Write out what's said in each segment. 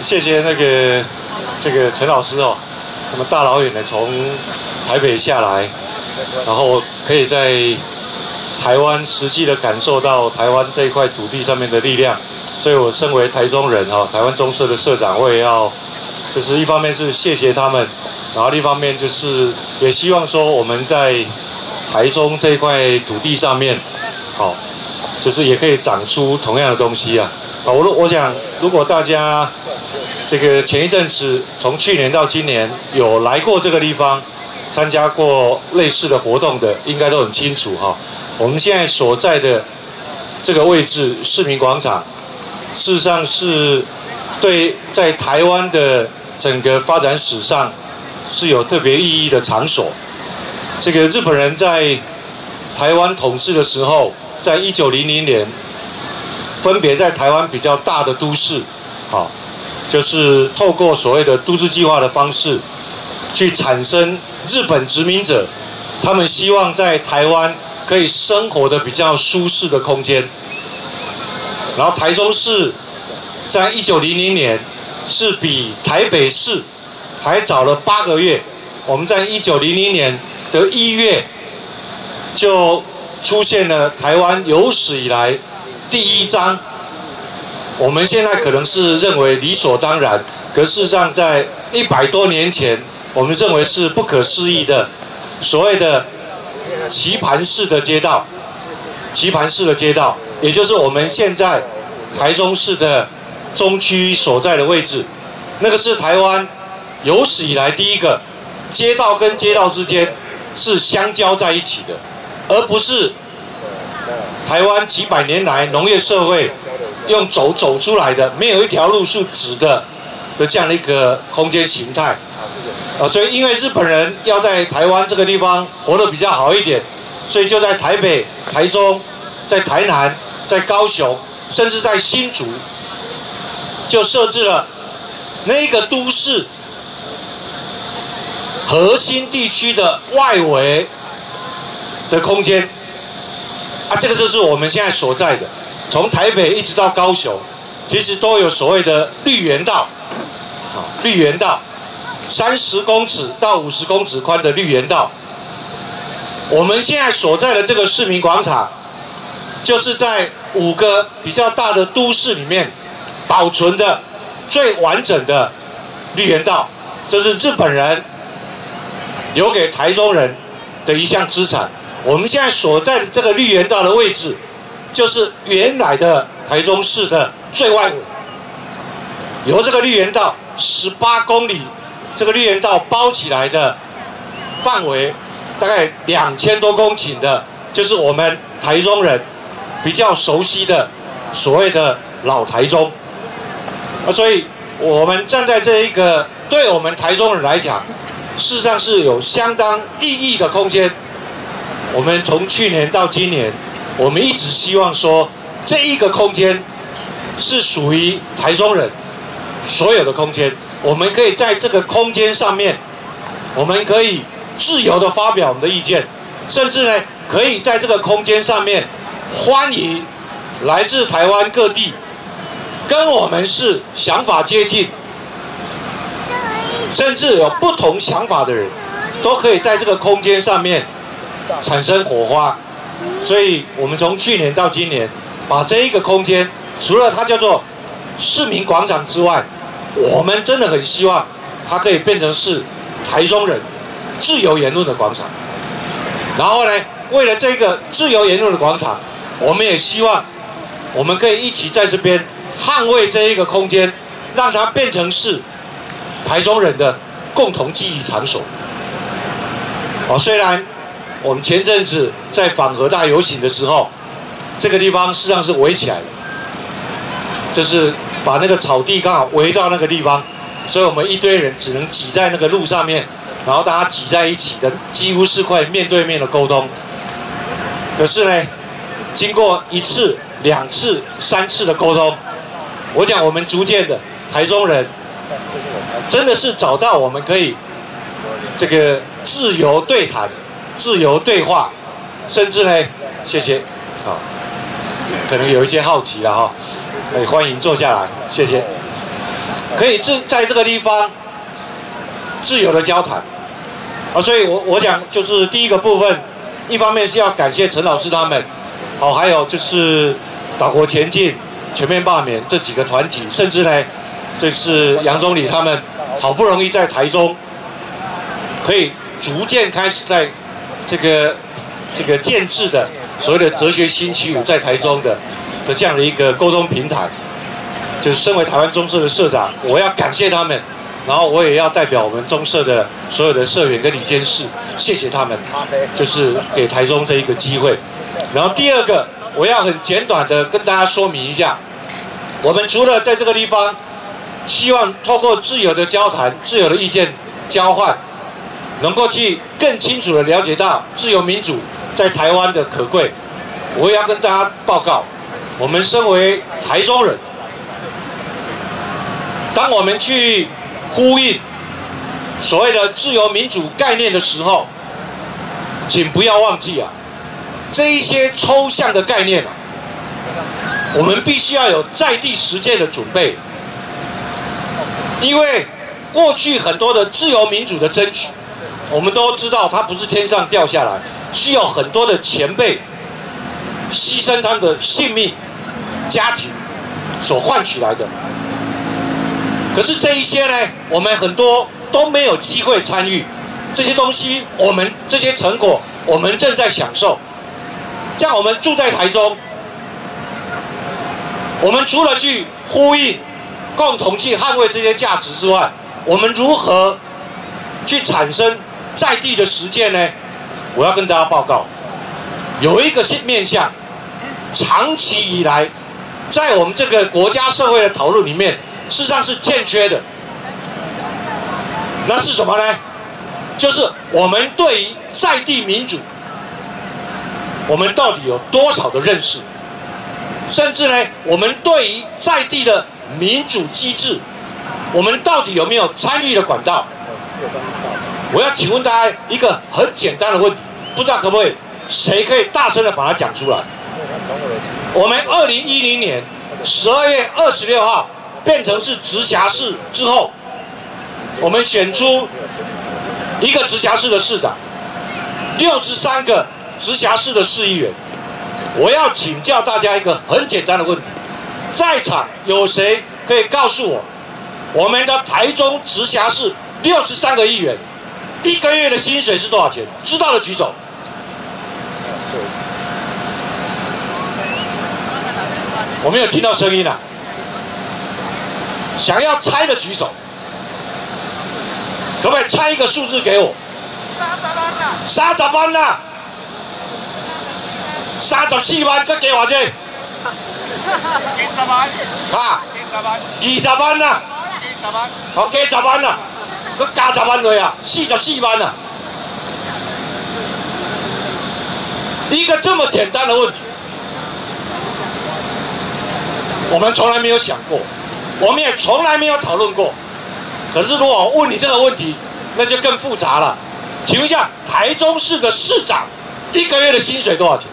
谢谢这个陈老师哦，那么大老远的从台北下来，然后可以在台湾实际的感受到台湾这一块土地上面的力量，所以我身为台中人哈，台湾中社的社长，我也要，就是一方面是谢谢他们，然后另一方面就是也希望说我们在台中这一块土地上面，好，就是也可以长出同样的东西啊。我想如果大家这个前一阵子从去年到今年有来过这个地方，参加过类似的活动的，应该都很清楚哈。我们现在所在的这个位置，市民广场，事实上是对在台湾的整个发展史上是有特别意义的场所。这个日本人在台湾统治的时候，在1900年，分别在台湾比较大的都市，好，就是透过所谓的都市计划的方式，去产生日本殖民者，他们希望在台湾可以生活的比较舒适的空间。然后台中市在1900年是比台北市还早了8个月，我们在1900年的1月就出现了台湾有史以来第一张，我们现在可能是认为理所当然，可事实上在100多年前，我们认为是不可思议的所谓的棋盘式的街道。棋盘式的街道，也就是我们现在台中市的中区所在的位置，那个是台湾有史以来第一个街道跟街道之间是相交在一起的，而不是台湾几百年来农业社会用走出来的，没有一条路是直的这样的一个空间形态。所以因为日本人要在台湾这个地方活得比较好一点，所以就在台北、台中、在台南、在高雄，甚至在新竹，就设置了那个都市核心地区的外围的空间。这个就是我们现在所在的，从台北一直到高雄，其实都有所谓的绿园道，绿园道，30公尺到50公尺宽的绿园道。我们现在所在的这个市民广场，就是在5个比较大的都市里面保存的最完整的绿园道，这是日本人留给台中人的一项资产。我们现在所在的这个绿园道的位置，就是原来的台中市的最外围。由这个绿园道18公里，这个绿园道包起来的范围，大概2000多公顷的，就是我们台中人比较熟悉的所谓的老台中。所以我们站在这一个对我们台中人来讲，事实上是有相当意义的空间。我们从去年到今年，我们一直希望说，这一个空间是属于台中人所有的空间。我们可以在这个空间上面，我们可以自由的发表我们的意见，甚至呢，可以在这个空间上面欢迎来自台湾各地跟我们是想法接近，甚至有不同想法的人，都可以在这个空间上面产生火花。所以我们从去年到今年，把这一个空间，除了它叫做市民广场之外，我们真的很希望它可以变成是台中人自由言论的广场。然后呢，为了这个自由言论的广场，我们也希望我们可以一起在这边捍卫这一个空间，让它变成是台中人的共同记忆场所。虽然我们前阵子在反核大游行的时候，这个地方事实上是围起来的，就是把那个草地刚好围到那个地方，所以我们一堆人只能挤在那个路上面，然后大家挤在一起的，几乎是块面对面的沟通。可是呢，经过1次、2次、3次的沟通，我讲我们逐渐的台中人真的是找到我们可以这个自由对谈、自由对话，甚至呢，谢谢，可能有一些好奇了哈，欢迎坐下来，谢谢。 可以在这个地方自由的交谈。所以我想就是第一个部分，一方面是要感谢陈老师他们，还有就是岛国前进、全面罢免这几个团体，甚至呢，这是杨总理他们好不容易在台中，可以逐渐开始在这个建制的所谓的哲学星期五在台中的这样的一个沟通平台，就是身为台湾中社的社长，我要感谢他们。然后我也要代表我们中社的所有的社员跟理监事，谢谢他们，就是给台中这一个机会。然后第二个，我要很简短的跟大家说明一下，我们除了在这个地方，希望透过自由的交谈、自由的意见交换，能够去更清楚的了解到自由民主在台湾的可贵。我也要跟大家报告，我们身为台中人，当我们去呼应所谓的自由民主概念的时候，请不要忘记这一些抽象的概念我们必须要有在地实践的准备。因为过去很多的自由民主的争取，我们都知道它不是天上掉下来，是有很多的前辈牺牲他们的性命、家庭所换取来的。可是这一些呢，我们很多都没有机会参与这些东西，我们这些成果，我们正在享受。像我们住在台中，我们除了去呼应、共同去捍卫这些价值之外，我们如何去产生在地的实践呢？我要跟大家报告，有一个面向，长期以来，在我们这个国家社会的讨论里面，事实上是欠缺的。那是什么呢？就是我们对于在地民主，我们到底有多少的认识？甚至呢，我们对于在地的民主机制，我们到底有没有参与的管道？我要请问大家一个很简单的问题，不知道可不可以，谁可以大声的把它讲出来？我们2010年12月26号变成是直辖市之后，我们选出一个直辖市的市长，63个直辖市的市议员。我要请教大家一个很简单的问题，在场有谁可以告诉我，我们的台中直辖市63个议员1个月的薪水是多少钱？知道的举手。我没有听到声音啊！想要猜的举手，可不可以猜一个数字给我？30万啦！34万，再给我这。20万。啊？20万啦。20万。好，加10万啦，再加10万落啊，44万啦。一个这么简单的问题，我们从来没有想过，我们也从来没有讨论过。可是如果我问你这个问题，那就更复杂了。请问一下，台中市的市长1个月的薪水多少钱？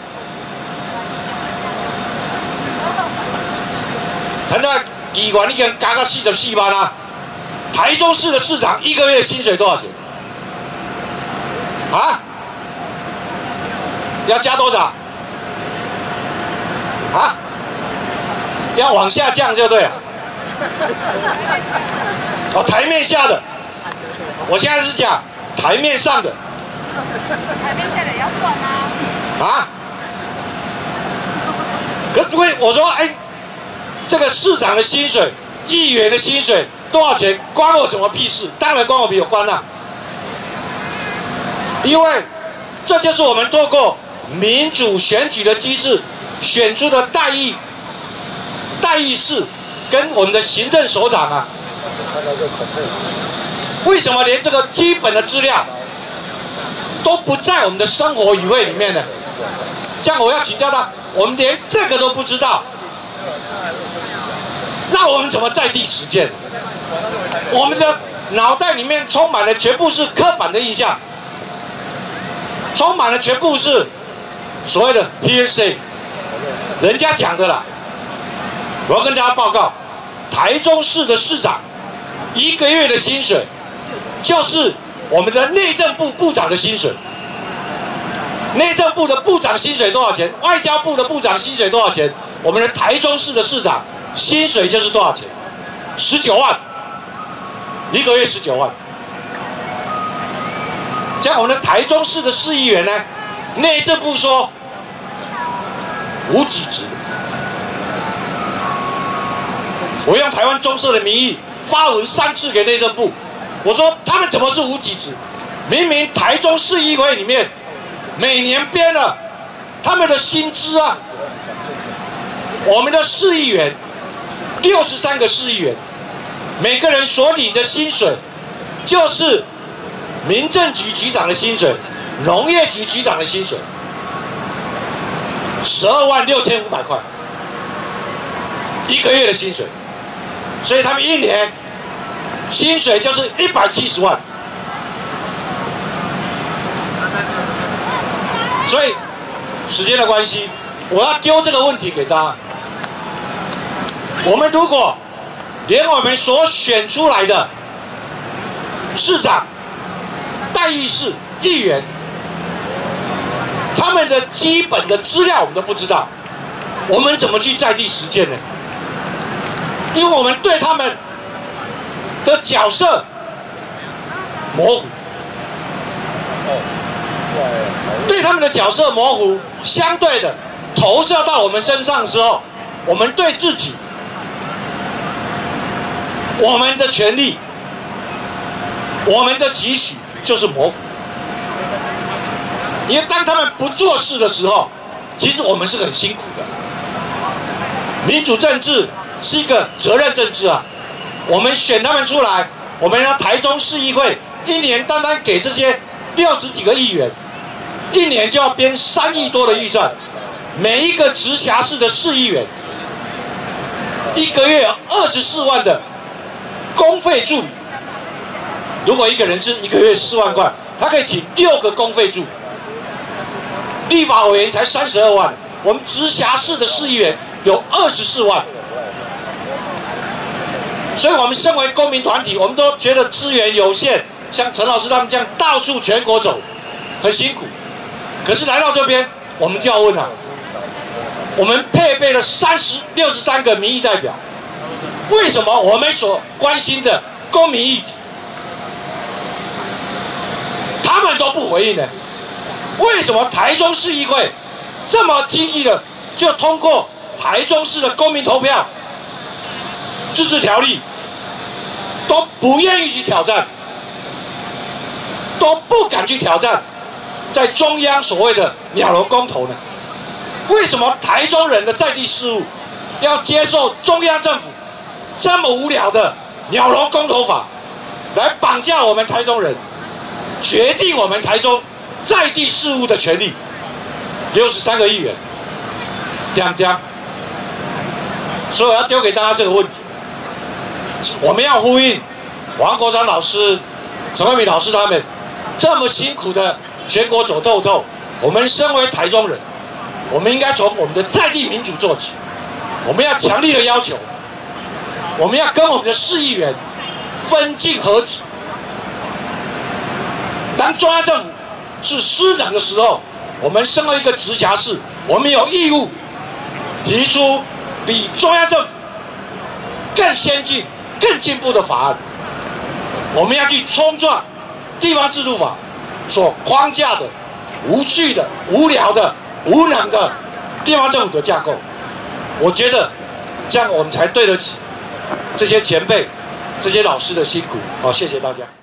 现在议员已经加到44万啦。台中市的市长1个月的薪水多少钱？啊？要加多少？啊？要往下降就对了。哦，台面下的，我现在是讲台面上的。台面下的也要算啊。啊？可不会，我说，哎，这个市长的薪水、议员的薪水多少钱，关我什么屁事？当然关我有关啦。因为这就是我们透过民主选举的机制选出的代议士跟我们的行政首长啊。为什么连这个基本的资料都不在我们的生活语汇里面呢？这样我要请教他，我们连这个都不知道，那我们怎么在地实践？我们的脑袋里面充满了全部是刻板的印象，充满了全部是所谓的 hearsay， 人家讲的啦。我要跟大家报告，台中市的市长 1个月的薪水就是我们的内政部部长的薪水。内政部的部长薪水多少钱？外交部的部长薪水多少钱？我们的台中市的市长薪水就是多少钱？19万，1个月19万。像我们的台中市的市议员呢，内政部说无给职。我用台湾中社的名义发文3次给内政部，我说他们怎么是无给职？明明台中市议会里面每年编了他们的薪资啊，我们的市议员63个市议员，每个人所领的薪水就是民政局局长的薪水、农业局局长的薪水，12万6500块，1个月的薪水，所以他们1年薪水就是170万。所以时间的关系，我要丢这个问题给大家：我们如果连我们所选出来的市长、代议士、议员，他们的基本的资料我们都不知道，我们怎么去在地实践呢？因为我们对他们的角色模糊，对他们的角色模糊，相对的投射到我们身上的时候，我们对自己、我们的权利、我们的期许就是模糊。因为当他们不做事的时候，其实我们是很辛苦的。民主政治是一个责任政治啊，我们选他们出来，我们让台中市议会1年单单给这些60几个议员，1年就要编3亿多的预算，每一个直辖市的市议员1个月24万的公费助理，如果一个人是1个月4万块，他可以请6个公费助理。立法委员才32万，我们直辖市的市议员有24万，所以我们身为公民团体，我们都觉得资源有限，像陈老师他们这样到处全国走，很辛苦。可是来到这边，我们就要问了：我们配备了63个民意代表，为什么我们所关心的公民议题，他们都不回应呢？为什么台中市议会这么轻易的就通过台中市的公民投票自治条例，都不愿意去挑战，都不敢去挑战在中央所谓的鸟笼公投呢？为什么台中人的在地事务要接受中央政府这么无聊的鸟笼公投法来绑架我们台中人，决定我们台中在地事务的权利？63个议员，所以我要丢给大家这个问题：我们要呼应黄国昌老师、陈慧敏老师他们这么辛苦的全国走透透，我们身为台中人，我们应该从我们的在地民主做起。我们要强力的要求，我们要跟我们的市议员分进合止。当中央政府是失能的时候，我们身为一个直辖市，我们有义务提出比中央政府更先进、更进步的法案。我们要去冲撞地方制度法所框架的无序的、无聊的、无能的地方政府的架构。我觉得这样我们才对得起这些前辈、这些老师的辛苦。好，谢谢大家。